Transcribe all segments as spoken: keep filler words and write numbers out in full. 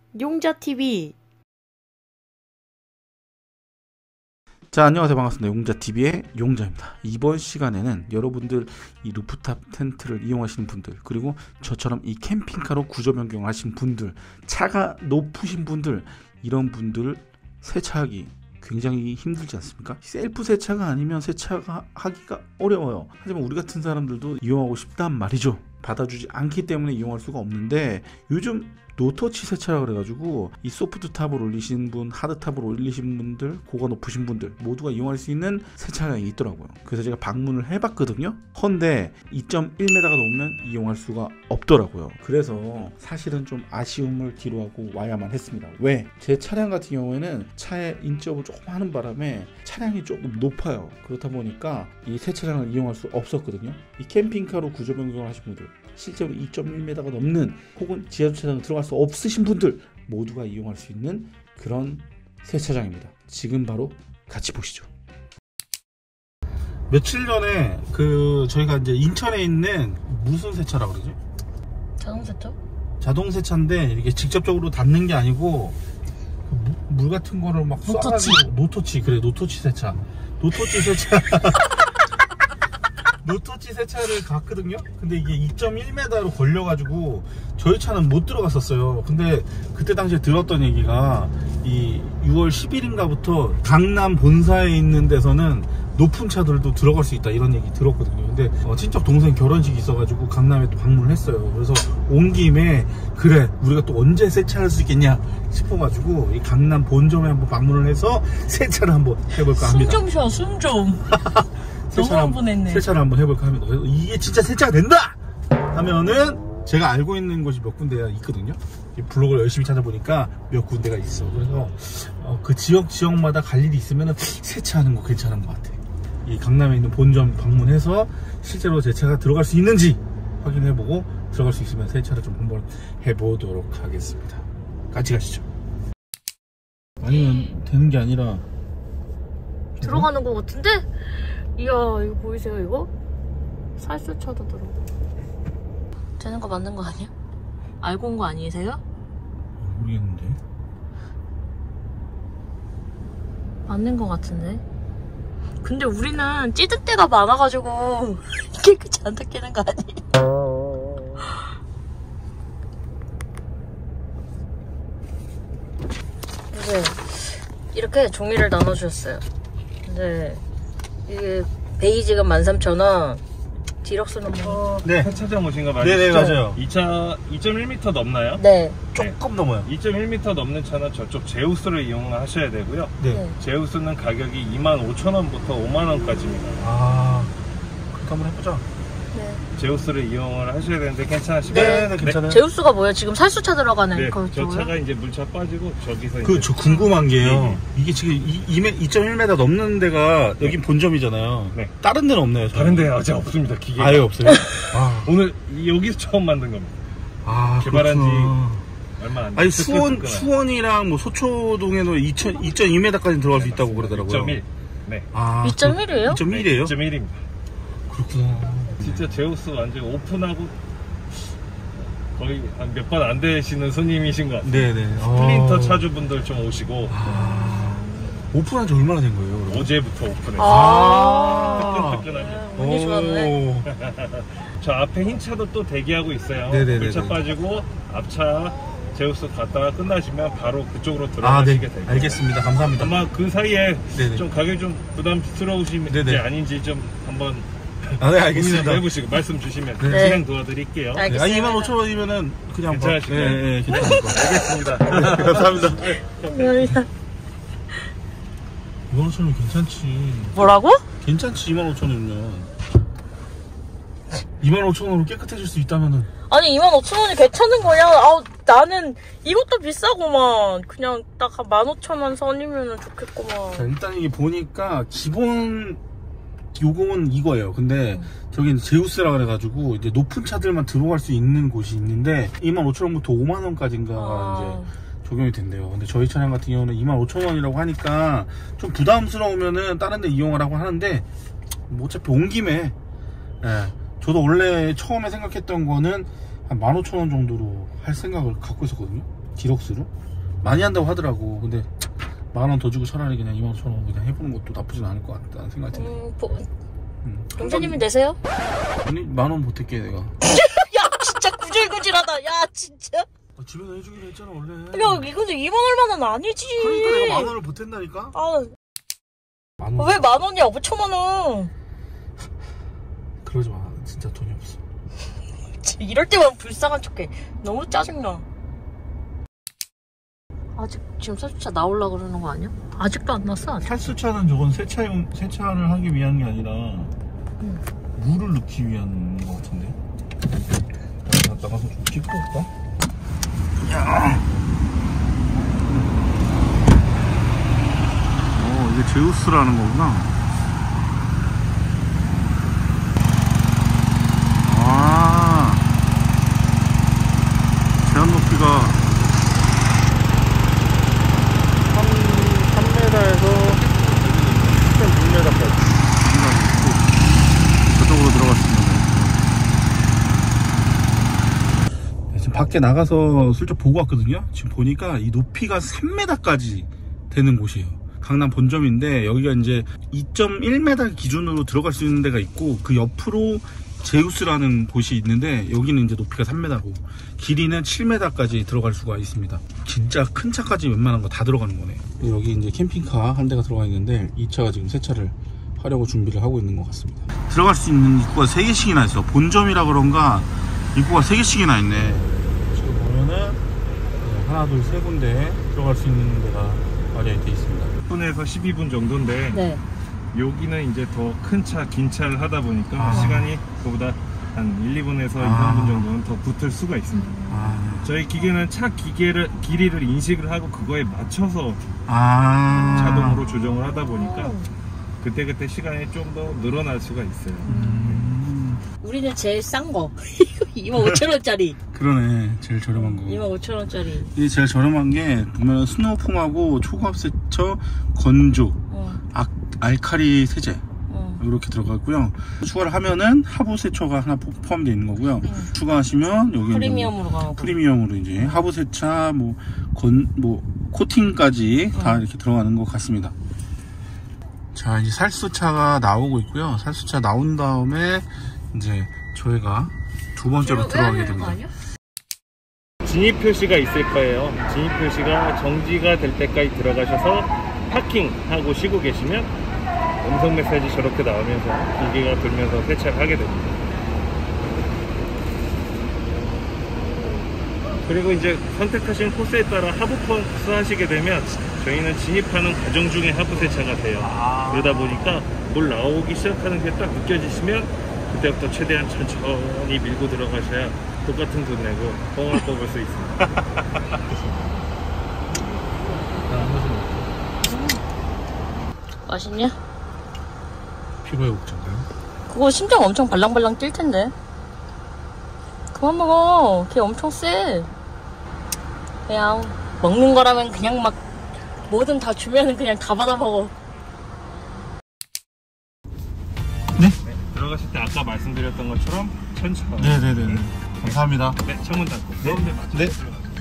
용자티비. 자, 안녕하세요. 반갑습니다. 용자티비의 용자입니다. 이번 시간에는 여러분들 이 루프탑 텐트를 이용하시는 분들, 그리고 저처럼 이 캠핑카로 구조 변경하신 분들, 차가 높으신 분들, 이런 분들 세차하기 굉장히 힘들지 않습니까? 셀프 세차가 아니면 세차가 하기가 어려워요. 하지만 우리 같은 사람들도 이용하고 싶단 말이죠. 받아주지 않기 때문에 이용할 수가 없는데, 요즘 노터치 세차라 그래가지고 이 소프트탑을 올리신 분, 하드탑을 올리신 분들, 고가 높으신 분들 모두가 이용할 수 있는 세차장이 있더라고요. 그래서 제가 방문을 해봤거든요. 헌데 이 점 일 미터가 넘으면 이용할 수가 없더라고요. 그래서 사실은 좀 아쉬움을 뒤로하고 와야만 했습니다. 왜? 제 차량 같은 경우에는 차의 인접을 조금 하는 바람에 차량이 조금 높아요. 그렇다 보니까 이 세차장을 이용할 수 없었거든요. 이 캠핑카로 구조 변경을 하신 분들, 실제로 이 점 일 미터가 넘는 혹은 지하주차장에 들어갈 수 없으신 분들 모두가 이용할 수 있는 그런 세차장입니다. 지금 바로 같이 보시죠. 며칠 전에 그 저희가 이제 인천에 있는 무슨 세차라고 그러죠? 자동 세차? 자동 세차인데 이게 직접적으로 닿는 게 아니고 물, 물 같은 거를 막 노터치. 쏴가지고 노터치 그래 노터치 세차 노터치 세차 노터치 세차를 갔거든요. 근데 이게 이 점 일 미터로 걸려가지고 저희 차는 못 들어갔었어요. 근데 그때 당시에 들었던 얘기가 이 유월 십일인가부터 강남 본사에 있는 데서는 높은 차들도 들어갈 수 있다 이런 얘기 들었거든요. 근데 어, 친척 동생 결혼식이 있어가지고 강남에 또 방문을 했어요. 그래서 온 김에 그래 우리가 또 언제 세차할 수 있겠냐 싶어가지고 이 강남 본점에 한번 방문을 해서 세차를 한번 해볼까 합니다. 숨 좀 쉬어, 숨 좀. 너무 흥분했네. 세차를 한번 해볼까 합니다. 이게 진짜 세차가 된다 하면은 제가 알고 있는 곳이 몇 군데가 있거든요. 블로그를 열심히 찾아보니까 몇 군데가 있어. 그래서 어, 그 지역 지역마다 갈 일이 있으면은 세차하는 거 괜찮은 것 같아. 이 강남에 있는 본점 방문해서 실제로 제 차가 들어갈 수 있는지 확인해보고 들어갈 수 있으면 세차를 좀 한번 해보도록 하겠습니다. 같이 가시죠. 아니면 되는 게 아니라 들어가는 거 같은데? 이야, 이거 보이세요, 이거? 살수차도 들어. 되는 거 맞는 거 아니야? 알고 온 거 아니세요? 모르겠는데. 맞는 거 같은데? 근데 우리는 찌든 때가 많아가지고 깨끗이 안 닦이는 거 아니에요? 네, 이렇게 종이를 나눠주셨어요. 근데 이게 베이지가 만 삼천 원, 디럭스는 뭐... 네, 세차장 오신 거 맞으시죠? 네네, 맞아요. 이 차 이 점 일 미터 넘나요? 네. 조금 넘어요. 이 점 일 미터 넘는 차는 저쪽 제우스를 이용하셔야 되고요. 네. 네. 제우스는 가격이 이만 오천 원부터 오만 원까지입니다. 아, 그렇게 한번 해보자. 네. 제우스를 이용을 하셔야 되는데 괜찮으시나요? 네, 네, 괜찮아요. 제우스가 뭐예요? 지금 살수차 들어가는 네, 거 저 쪽으로? 차가 이제 물차 빠지고 저기서 그, 이제 저 궁금한 게요. 네. 이게 지금 이 점 일 미터 넘는 데가 네. 여긴 본점이잖아요. 네. 다른 데는 없나요? 저는? 다른 데 아직 없습니다. 기계가. 아예 없어요? 아, 오늘 여기서 처음 만든 겁니다. 아 개발한 지 그렇구나. 얼마 안 됐어요. 아니 수원, 수원이랑 뭐 소초동에도 이 점 이 미터까지 들어갈 수 있다고 그러더라고요. 이 점 일. 네. 아, 이 점 일이에요? 이 점 일이에요? 이 점 일입니다. 그렇구나. 진짜 제우스 완전 오픈하고 거의 한 몇 번 안 되시는 손님이신 것 같아요. 네네. 스플린터 아. 차주분들 좀 오시고 아. 오픈한 지 얼마나 된 거예요? 그럼? 어제부터 오픈했어요. 아, 뜨끈뜨끈하게. 운이 좋았네. 저 앞에 흰 차도 또 대기하고 있어요. 네네네네. 물차 빠지고 앞차 제우스 갔다가 끝나시면 바로 그쪽으로 아, 네. 들어가시게 될 거예요. 알겠습니다. 감사합니다. 아마 그 사이에 네네. 좀 가격이 좀 부담스러우신지 네네. 아닌지 좀 한번 아, 네, 알겠습니다. 고민을 해보시고 말씀 주시면 네. 진행 도와드릴게요. 알- 네, 아, 이만 오천 원이면은 그냥 뭐. 괜찮으신가요? 네, 네, 괜찮을 것 알겠습니다. 같아요. 감사합니다. 감사합니다. 이만 오천 원 괜찮지. 뭐라고? 괜찮지, 이만 오천 원이면. 이만 오천 원으로 깨끗해질 수 있다면은. 아니 이만 오천 원이 괜찮은 거냐? 아 나는 이것도 비싸구만. 그냥 딱 한 만 오천 원 선이면 좋겠구만. 자, 일단 이게 보니까 기본 요금은 이거예요. 근데 음. 저기 제우스라 그래가지고 이제 높은 차들만 들어갈 수 있는 곳이 있는데 이만 오천 원부터 오만 원까지인가가 아. 이제 적용이 된대요. 근데 저희 차량 같은 경우는 이만 오천 원이라고 하니까 좀 부담스러우면은 다른 데 이용하라고 하는데 뭐 어차피 온 김에 예, 저도 원래 처음에 생각했던 거는 한 만 오천 원 정도로 할 생각을 갖고 있었거든요. 디럭스로? 많이 한다고 하더라고. 근데 만 원 더 주고 차라리 그냥 이만 오천 원 그냥 해보는 것도 나쁘진 않을 것 같다는 생각이 드네. 음, 보... 음. 용자님이 내세요? 아니 만 원 보탤게 내가. 야 진짜 구질구질하다. 야 진짜. 아, 집에서 해주기로 했잖아 원래. 야 이건 이만 얼마는 아니지. 그러니까 내가 만 원을 보탠다니까. 아, 만 원. 왜 만 원이야? 오천만 원. 그러지 마. 진짜 돈이 없어. 이럴 때만 불쌍한 척해. 너무 짜증나. 아직 지금 살수차 나오려고 그러는 거 아니야? 아직도 안 났어. 아직. 살수차는 저건 세차용 세차를 하기 위한 게 아니라 응. 물을 넣기 위한 거 같은데. 나 나가서 좀 찍고 올까? 야. 어 이게 제우스라는 거구나. 아 제한 높이가 삼 미터에서 십 점 육 미터까지 저쪽으로 들어갔습니다. 네, 지금 밖에 나가서 슬쩍 보고 왔거든요. 지금 보니까 이 높이가 삼 미터까지 되는 곳이에요. 강남 본점인데 여기가 이제 이 점 일 미터 기준으로 들어갈 수 있는 데가 있고 그 옆으로 제우스라는 곳이 있는데 여기는 이제 높이가 삼 미터고 길이는 칠 미터까지 들어갈 수가 있습니다. 진짜 큰 차까지 웬만한 거 다 들어가는 거네. 여기 이제 캠핑카 한 대가 들어가 있는데 이 차가 지금 세차를 하려고 준비를 하고 있는 것 같습니다. 들어갈 수 있는 입구가 세 개씩이나 있어. 본점이라 그런가 입구가 세 개씩이나 있네. 지금 보면은 하나 둘 세 군데 들어갈 수 있는 데가 마련이 되어 있습니다. 십 분에서 십이 분 정도인데 네. 여기는 이제 더 큰 차, 긴 차를 하다 보니까 아. 시간이 그보다 한 일, 이 분에서 아. 이, 삼 분 정도는 더 붙을 수가 있습니다. 아, 저희 기계는 차 기계를, 길이를 인식을 하고 그거에 맞춰서 아. 자동으로 조정을 하다 보니까 그때그때 시간이 좀 더 늘어날 수가 있어요. 음. 우리는 제일 싼 거. 이만 오천 원짜리. 그러네. 제일 저렴한 거. 이만 오천 원짜리. 이게 제일 저렴한 게 보면 스노우폼하고 초고압 세처, 건조, 어. 아, 알칼리 세제 어. 이렇게 들어갔고요. 추가를 하면은 하부 세처가 하나 포- 포함되어 있는 거고요. 응. 추가하시면 여기 프리미엄으로 가고. 프리미엄으로 이제 하부 세차, 뭐 건, 뭐 코팅까지 다 응. 이렇게 들어가는 것 같습니다. 자 이제 살수차가 나오고 있고요. 살수차 나온 다음에 이제 저희가 두 번째로 들어가게 됩니다. 진입 표시가 있을 거예요. 진입 표시가 정지가 될 때까지 들어가셔서 파킹하고 쉬고 계시면 음성 메시지 저렇게 나오면서 기계가 돌면서 세차를 하게 됩니다. 그리고 이제 선택하신 코스에 따라 하부 코스 하시게 되면 저희는 진입하는 과정 중에 하부 세차가 돼요. 그러다 보니까 물 나오기 시작하는 게 딱 느껴지시면 그때부터 최대한 천천히 밀고 들어가셔야 똑같은 돈 내고 뻥을 뽑을 수 있습니다. 맛있냐? 피부에 복장가요? 그거 심장 엄청 발랑발랑 뛸 텐데. 그만 먹어. 걔 엄청 세. 그냥 먹는 거라면 그냥 막 뭐든 다 주면은 그냥 다 받아 먹어. 네? 네, 들어가실 때 아까 말씀드렸던 것처럼 천천히. 네네네. 감사합니다. 네, 창문 닫고. 네, 네, 맞죠. 네.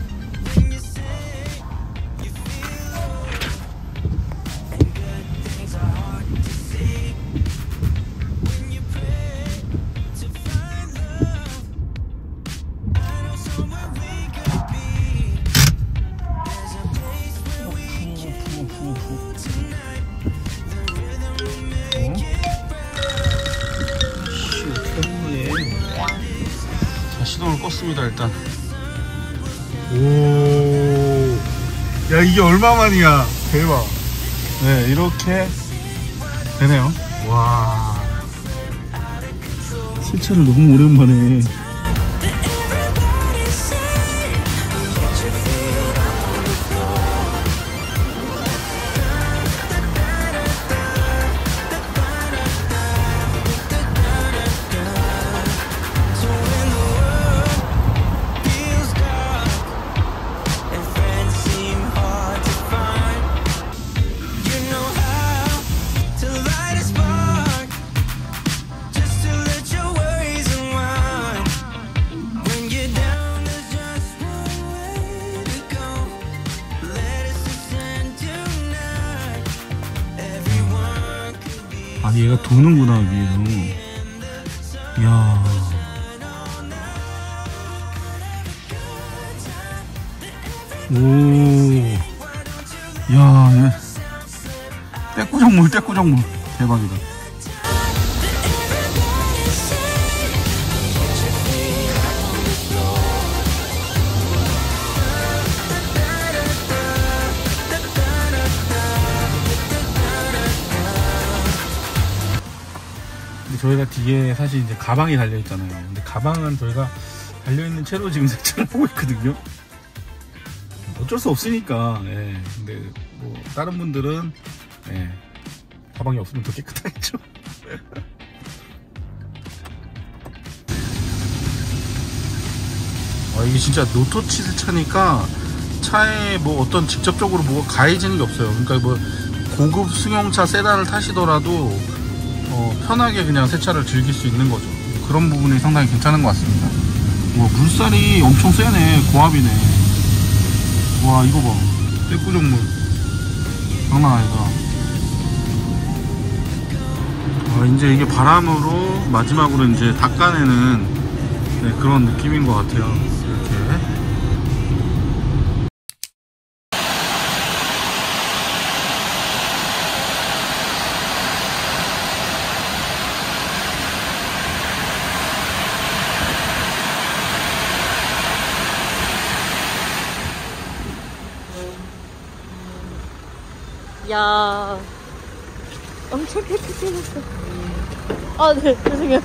자, 시동을 껐습니다 일단. 오, 야 이게 얼마만이야? 대박. 네, 이렇게 되네요. 와, 세차를 너무 오랜만에. 아, 얘가 도는구나 위에서. 이야. 오. 야, 얘. 떼꾸정물, 떼꾸정물. 대박이다. 저희가 뒤에 사실 이제 가방이 달려있잖아요. 근데 가방은 저희가 달려있는 채로 지금 세차를 하고 있거든요. 어쩔 수 없으니까. 예. 근데 뭐 다른 분들은 예. 가방이 없으면 더 깨끗하겠죠. 아, 이게 진짜 노토치 세차니까 차에 뭐 어떤 직접적으로 뭐가 가해지는 게 없어요. 그러니까 뭐 고급 승용차 세단을 타시더라도 어, 편하게 그냥 세차를 즐길 수 있는 거죠. 그런 부분이 상당히 괜찮은 것 같습니다. 와, 물살이 엄청 세네. 고압이네. 와, 이거 봐. 떼꾸정물. 장난 아니다. 아, 이제 이게 바람으로 마지막으로 이제 닦아내는 네, 그런 느낌인 것 같아요. 이렇게. 야, 엄청 깨끗해졌어. 아, 네, 죄송해요.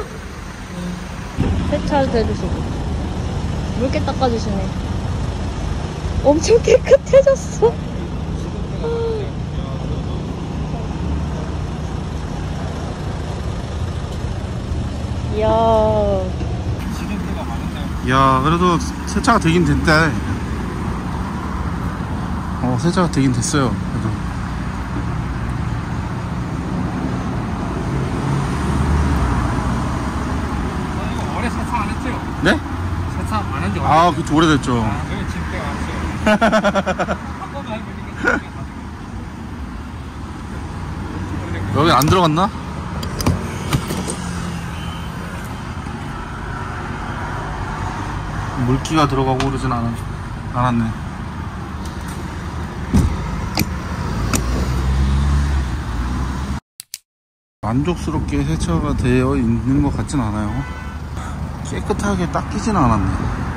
세차도 해주시고 물개 닦아주시네. 엄청 깨끗해졌어. 이야. 야, 그래도 세차가 되긴 됐대. 어, 세차가 되긴 됐어요. 그래도. 오래 세차 안 했죠? 네? 세차 안 한 지 오래 아, 그쵸, 오래됐죠. 아, 그래 집대 왔어요. 한 번만 해보니까 여기 안 들어갔나? 물기가 들어가고 그러진 않, 않았네. 만족스럽게 세차가 되어 있는 것 같진 않아요. 깨끗하게 닦이진 않았네.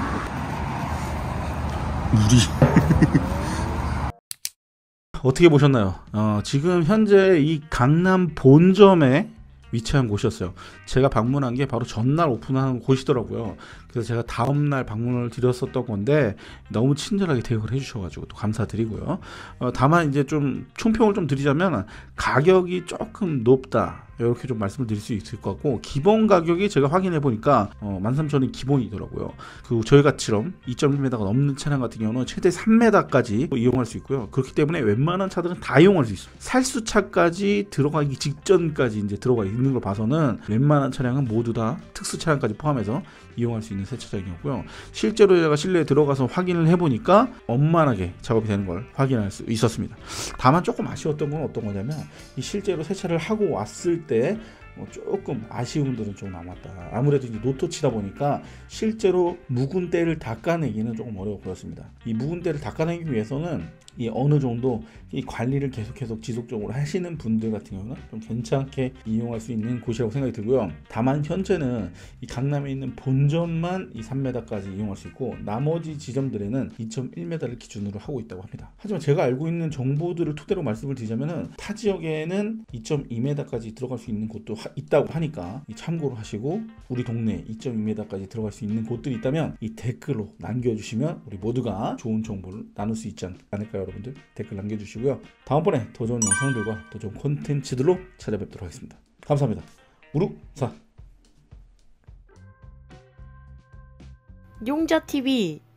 물이. 어떻게 보셨나요? 어, 지금 현재 이 강남 본점에 위치한 곳이었어요. 제가 방문한 게 바로 전날 오픈한 곳이더라고요. 그래서 제가 다음날 방문을 드렸었던 건데 너무 친절하게 대응을 해주셔가지고 또 감사드리고요. 어, 다만 이제 좀 총평을 좀 드리자면 가격이 조금 높다, 이렇게 좀 말씀을 드릴 수 있을 것 같고, 기본 가격이 제가 확인해 보니까 어, 만 삼천 원이 기본이더라고요. 그 저희같이럼 이 점 일 미터가 넘는 차량 같은 경우는 최대 삼 미터까지 이용할 수 있고요. 그렇기 때문에 웬만한 차들은 다 이용할 수 있어요. 살수차까지 들어가기 직전까지 이제 들어가 있는 걸 봐서는 웬만한 차량은 모두 다 특수 차량까지 포함해서 이용할 수 있는 세차장이었고요. 실제로 제가 실내에 들어가서 확인을 해보니까 원만하게 작업이 되는 걸 확인할 수 있었습니다. 다만 조금 아쉬웠던 건 어떤 거냐면, 이 실제로 세차를 하고 왔을 때 어, 조금 아쉬움들은 좀 남았다. 아무래도 이제 노토치다 보니까 실제로 묵은 때를 닦아내기는 조금 어려워 보였습니다. 이 묵은 때를 닦아내기 위해서는 이 어느 정도 이 관리를 계속 계속 지속적으로 하시는 분들 같은 경우는 좀 괜찮게 이용할 수 있는 곳이라고 생각이 들고요. 다만 현재는 이 강남에 있는 본점만 이 삼 미터까지 이용할 수 있고, 나머지 지점들에는 이 점 일 미터를 기준으로 하고 있다고 합니다. 하지만 제가 알고 있는 정보들을 토대로 말씀을 드리자면은 타 지역에는 이 점 이 미터까지 들어갈 수 있는 곳도 하, 있다고 하니까 참고로 하시고, 우리 동네 이 점 이 미터까지 들어갈 수 있는 곳들이 있다면 이 댓글로 남겨주시면 우리 모두가 좋은 정보를 나눌 수 있지 않을까요? 여러분들 댓글 남겨주시고요. 다음번에 더 좋은 영상들과 더 좋은 콘텐츠들로 찾아뵙도록 하겠습니다. 감사합니다. 우루사 용자티비